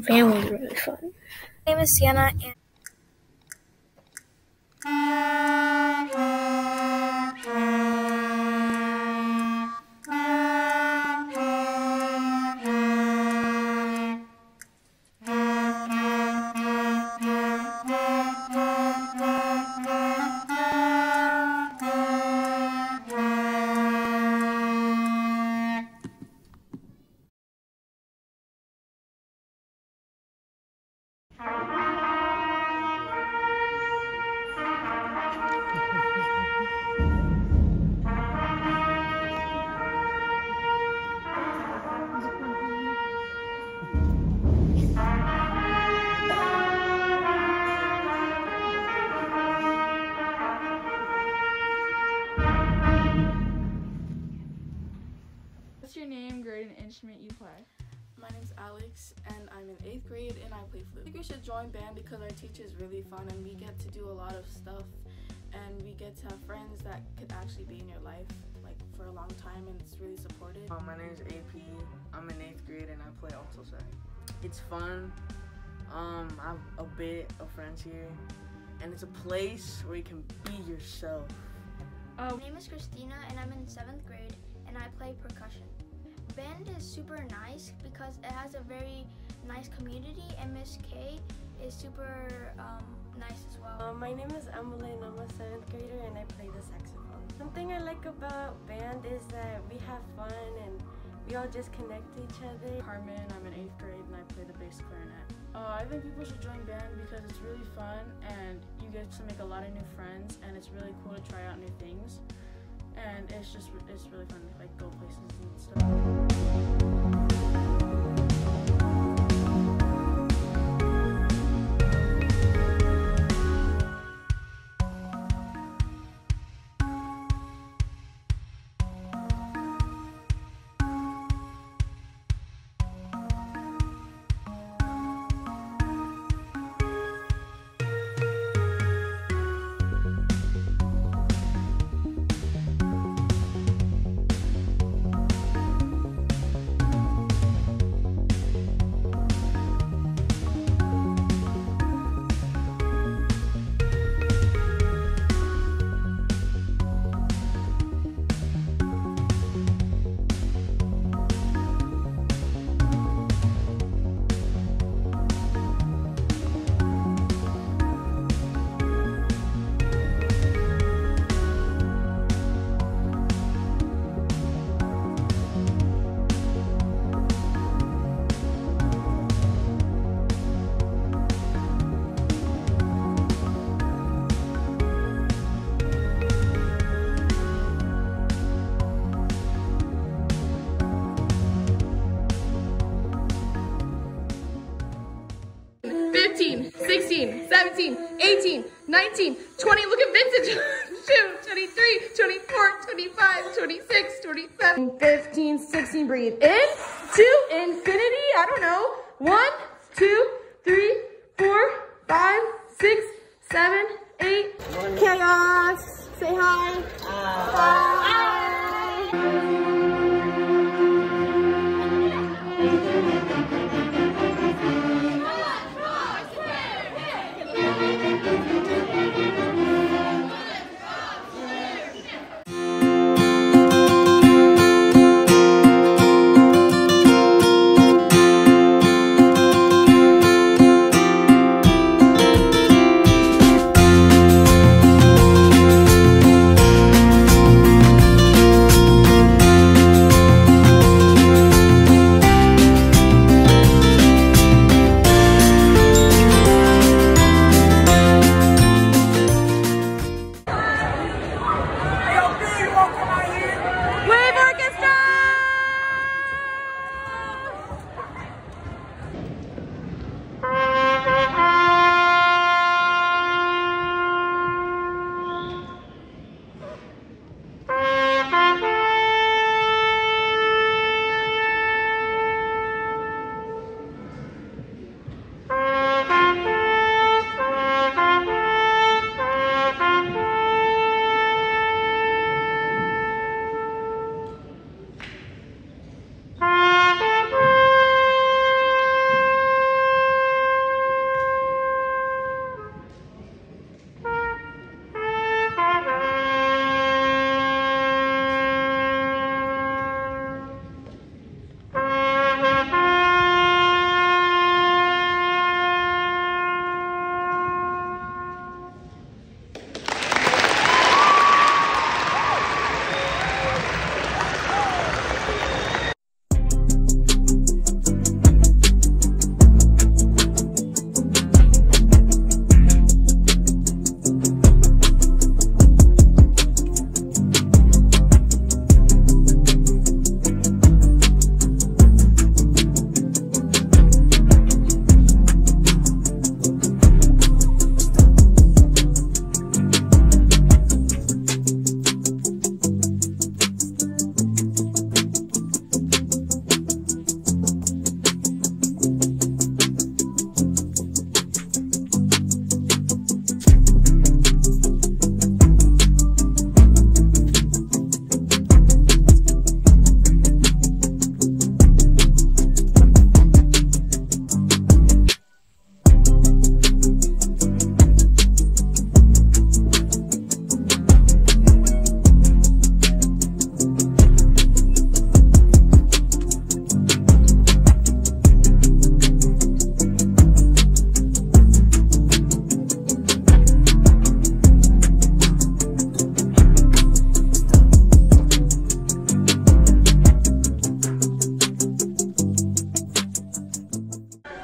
band was really fun. My name is Sienna, and What's your name, grade, and instrument you play? My name's Alex, and I'm in 8th grade, and I play flute. I think we should join band because our teacher is really fun, and we get to do a lot of stuff, and we get to have friends that could actually be in your life like for a long time, and it's really supportive. My name is AP. I'm in 8th grade, and I play alto sax. It's fun. I have a bit of friends here, and it's a place where you can be yourself. my name is Christina, and I'm in 7th grade, and I play percussion. Band is super nice because it has a very nice community, and Miss K is super nice as well. My name is Emily, and I'm a 7th grader, and I play the saxophone. Something I like about band is that we have fun and we all just connect to each other. Carmen, I'm in 8th grade and I play the bass clarinet. I think people should join band because it's really fun and you get to make a lot of new friends, and it's really cool to try out new things. And it's really fun to like go places and stuff. $15, $16, $17, $18, $19, $20. Look at Vincent. 23, 24, 25, 26, 27, 15, 16. Breathe in to infinity. I don't know. 1, 2, 3, 4, 5, 6, 7, 8. Chaos. Say hi. Hi.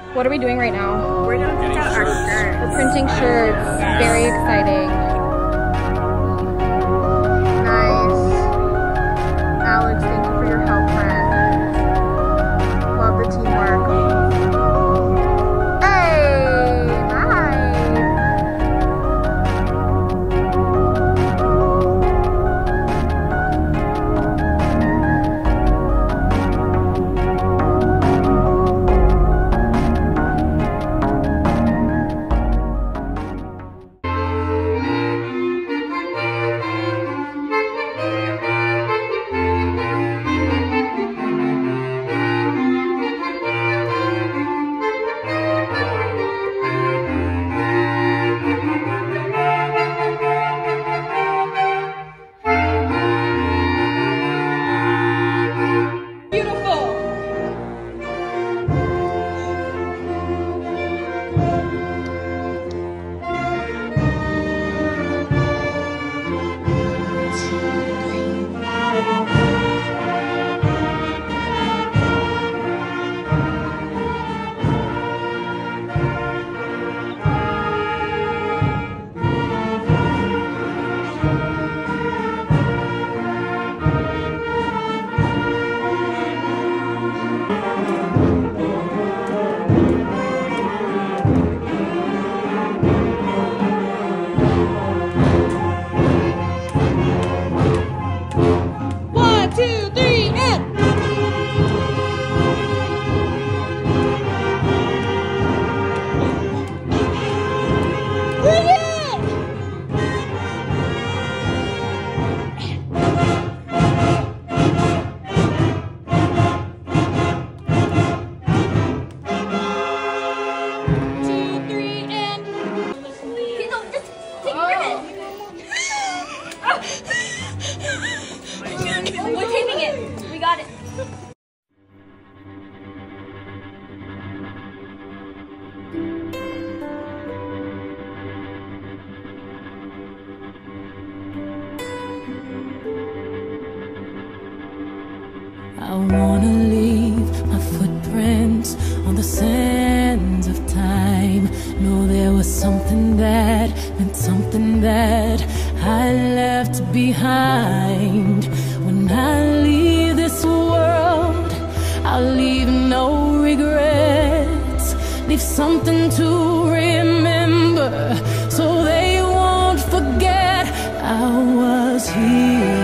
What are we doing right now? We're gonna pick out our shirts. We're printing shirts. Very exciting. Nice. Alex, thank you for your help, friend. Love the teamwork. Hey, nice. We're taping it. We got it. I wanna leave my footprints on the sands of time. Know there was something that meant something that I left behind. When I leave this world, I'll leave no regrets. Leave something to remember so they won't forget I was here.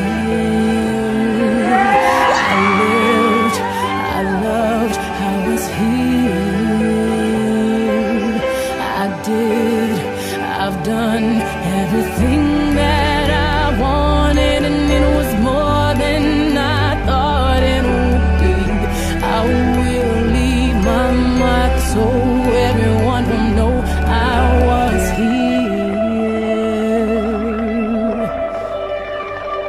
I've done everything that I wanted, and it was more than I thought it would be. I will leave my mark so everyone will know I was here.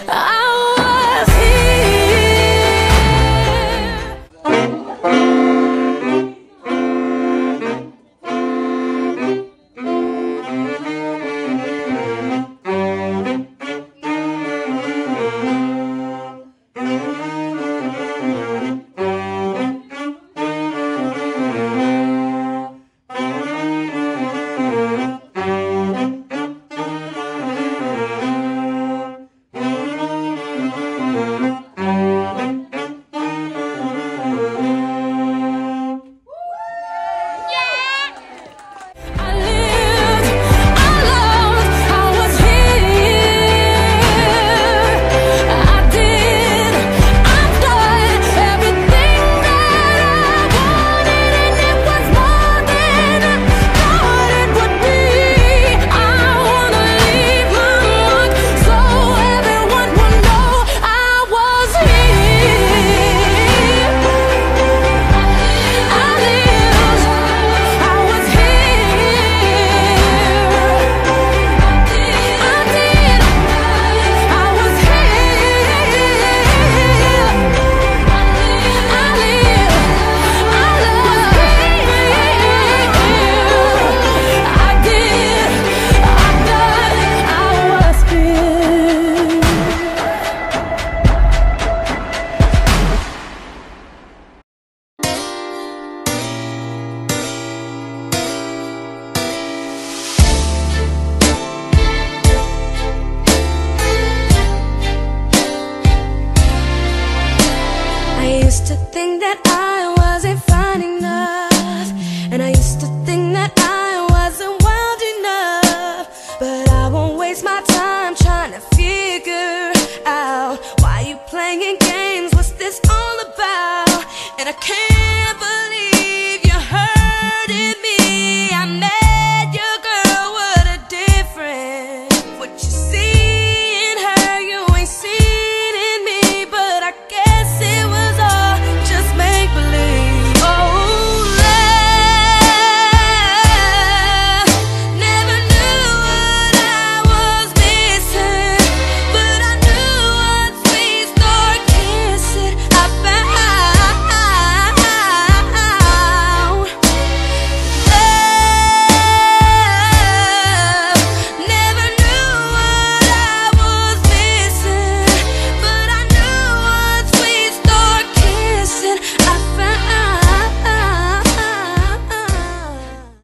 Playing games, what's this all about? And I can't